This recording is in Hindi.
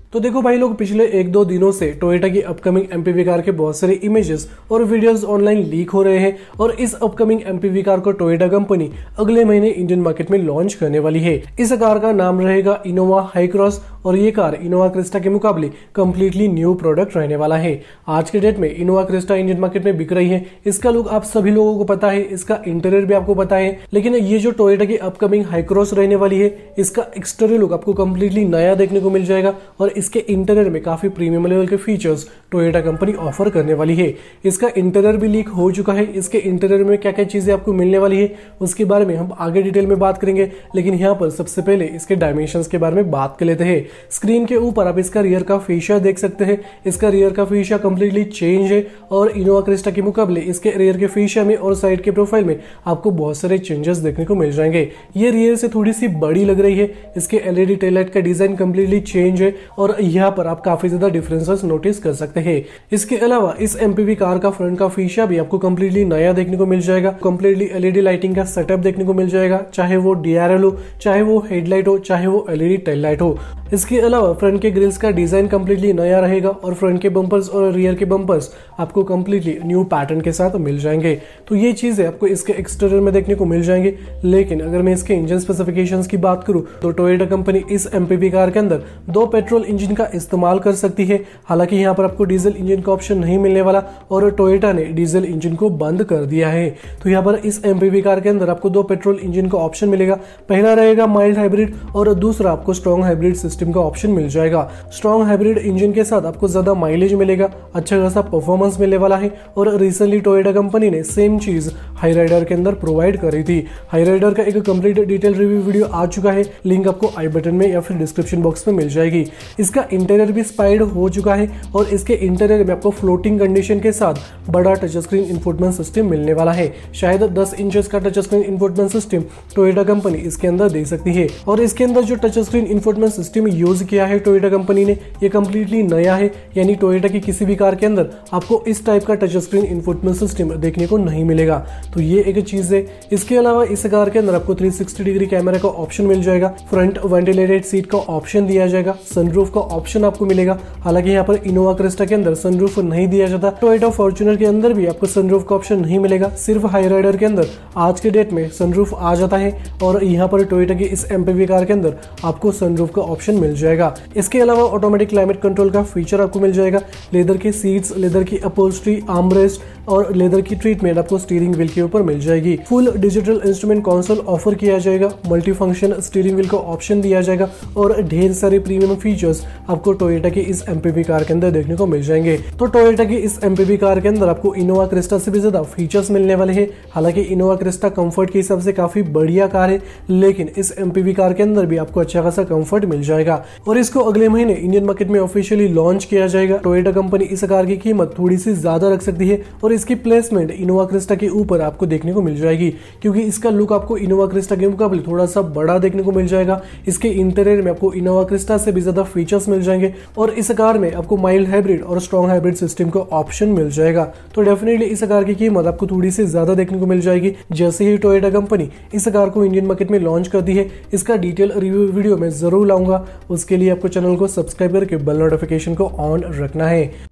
तो देखो भाई लोग, पिछले 1-2 दिनों से टोयोटा की अपकमिंग एमपीवी कार के बहुत सारे इमेजेस और वीडियोस ऑनलाइन लीक हो रहे हैं और इस अपकमिंग एमपीवी कार को टोयोटा कंपनी अगले महीने इंडियन मार्केट में लॉन्च करने वाली है। इस कार का नाम रहेगा इनोवा हाई क्रॉस और ये कार इनोवा क्रिस्टा के मुकाबले कंप्लीटली न्यू प्रोडक्ट रहने वाला है। आज के डेट में इनोवा क्रिस्टा इंडियन मार्केट में बिक रही है। इसका लुक आप सभी लोगों को पता है, इसका इंटीरियर भी आपको पता है, लेकिन ये जो टोयोटा की अपकमिंग हाई क्रॉस रहने वाली है, इसका एक्सटीरियर लुक आपको कंप्लीटली नया देखने को मिल जाएगा और इसके इंटीरियर में काफी प्रीमियम लेवल के फीचर्स टोयोटा कंपनी ऑफर करने वाली है। इसका इंटीरियर भी लीक हो चुका है। इसके इंटीरियर में क्या क्या चीजें आपको मिलने वाली है उसके बारे में हम आगे डिटेल में बात करेंगे, लेकिन यहाँ पर सबसे पहले इसके डायमेंशंस के बारे में बात कर लेते हैं। स्क्रीन के ऊपर आप इसका रियर का फेशिया देख सकते हैं। इसका रियर का फेशिया कंप्लीटली चेंज है और इनोवा क्रिस्टा के मुकाबले इसके रियर के फेशिया में और साइड के प्रोफाइल में आपको बहुत सारे चेंजेस देखने को मिल जाएंगे। ये रियर से थोड़ी सी बड़ी लग रही है। इसके एलईडी टेल लाइट का डिजाइन कंप्लीटली चेंज है और यहाँ पर आप काफी ज्यादा डिफरेंसेस नोटिस कर सकते हैं। इसके अलावा इस एमपीवी कार का फ्रंट का फीशा भी आपको कंप्लीटली नया देखने को मिल जाएगा। कंप्लीटली एलईडी लाइटिंग का सेटअप देखने को मिल जाएगा, चाहे वो डीआरएल हो, चाहे वो हेडलाइट हो, चाहे वो एलईडी टेल लाइट हो। इसके अलावा फ्रंट के ग्रिल्स का डिजाइन कंप्लीटली नया रहेगा और फ्रंट के बम्पर्स और रियर के बम्पर्स आपको कंप्लीटली न्यू पैटर्न के साथ मिल जाएंगे। तो ये चीजें आपको इसके एक्सटीरियर में देखने को मिल जाएंगे। लेकिन अगर मैं इसके इंजन स्पेसिफिकेशंस की बात करूं तो टोयोटा कंपनी इस एमपीवी कार के अंदर 2 पेट्रोल इंजन का इस्तेमाल कर सकती है। हालांकि यहाँ पर आपको डीजल इंजन का ऑप्शन नहीं मिलने वाला और टोयोटा ने डीजल इंजन को बंद कर दिया है। तो यहाँ पर इस एमपीवी कार के अंदर आपको 2 पेट्रोल इंजन का ऑप्शन मिलेगा। पहला रहेगा माइल्ड हाइब्रिड और दूसरा आपको स्ट्रॉन्ग हाइब्रिड सिस्टम का ऑप्शन मिल जाएगा। स्ट्रॉन्ग हाइब्रिड इंजन के साथ आपको ज्यादा माइलेज मिलेगा, अच्छा खासा परफॉर्मेंस मिलने वाला है और रिसेंटली टोयोटा कंपनी ने सेम चीज हाई राइडर के अंदर प्रोवाइड करी थी। हाई राइडर का एक कंप्लीट डिटेल रिव्यू वीडियो आ चुका है, लिंक आपको आई बटन में या फिर डिस्क्रिप्शन बॉक्स में मिल जाएगी। इसका इंटीरियर भी स्पाइड हो चुका है और इसके इंटीरियर में आपको फ्लोटिंग कंडीशन के साथ बड़ा टच स्क्रीन इंफोटेनमेंट सिस्टम मिलने वाला है। शायद 10 इंचेस का touch screen infotainment system Toyota company इसके अंदर दे सकती है और इसके अंदर जो touch screen infotainment system use किया है टोयोटा कंपनी ने, ये कंप्लीटली नया है। यानी टोयोटा की किसी भी कार के अंदर आपको इस टाइप का टच स्क्रीन इंफोटेनमेंट सिस्टम देखने को नहीं मिलेगा। तो ये एक चीज है। इसके अलावा इस कार के अंदर आपको 360 डिग्री कैमरा का ऑप्शन मिल जाएगा, फ्रंट वेंटिलेटेड सीट का ऑप्शन दिया जाएगा, सनरूफ का ऑप्शन आपको मिलेगा। हालांकि यहाँ पर इनोवा क्रिस्टा के अंदर सनरूफ नहीं दिया जाता। टोयोटा फॉर्च्यूनर के अंदर भी आपको सनरूफ का ऑप्शन नहीं मिलेगा, सिर्फ हाई राइडर के अंदर आज के डेट में सनरूफ आ जाता है और यहाँ पर टोयोटा की इस एमपीवी कार के अंदर आपको सनरूफ का ऑप्शन मिल जाएगा। इसके अलावा ऑटोमेटिक क्लाइमेट कंट्रोल का फीचर आपको मिल जाएगा। लेदर के सीट्स, लेदर की अपहोल्स्ट्री, आर्मरेस्ट और लेदर की ट्रीटमेंट आपको स्टीयरिंग व्हील के ऊपर मिल जाएगी। Full digital instrument console offer किया जाएगा, मल्टी फंक्शन स्टीयरिंग व्हील का ऑप्शन दिया जाएगा और ढेर सारे प्रीमियम फीचर्स आपको टोयोटा की इस एमपीवी कार के अंदर देखने को मिल जाएंगे। तो टोयोटा की इस एमपीवी कार के अंदर आपको इनोवा क्रिस्टा से भी ज्यादा फीचर्स मिलने वाले हैं। हालांकि इनोवा क्रिस्टा कंफर्ट के हिसाब से काफी बढ़िया कार है, लेकिन इस एमपीवी कार के अंदर भी आपको अच्छा खासा कंफर्ट मिल जाएगा और इसको अगले महीने इंडियन मार्केट में ऑफिशियली लॉन्च किया जाएगा। टोयोटा कंपनी इस कार की कीमत थोड़ी सी ज्यादा रख सकती है और इसकी प्लेसमेंट इनोवा क्रिस्टा के ऊपर आपको देखने को मिल जाएगी, क्योंकि इसका लुक आपको इनोवा क्रिस्टा के मुकाबले थोड़ा सा बड़ा देखने को मिल जाएगा। इसके इंटीरियर में आपको इनोवा क्रिस्टा से भी ज्यादा फीचर्स मिल जाएंगे और इस कार में आपको माइल्ड हाइब्रिड और स्ट्रॉन्ग हाइब्रिड सिस्टम का ऑप्शन मिल जाएगा। तो डेफिनेटली इस कार की कीमत आपको थोड़ी सी ज्यादा देखने को मिल जाएगी जैसे ही टोयोटा कंपनी इस कार को इंडियन मार्केट में लॉन्च करती है। इसका डिटेल रिव्यू वीडियो मैं जरूर लाऊंगा, उसके लिए आपको चैनल को सब्सक्राइब करके बेल नोटिफिकेशन को ऑन रखना है।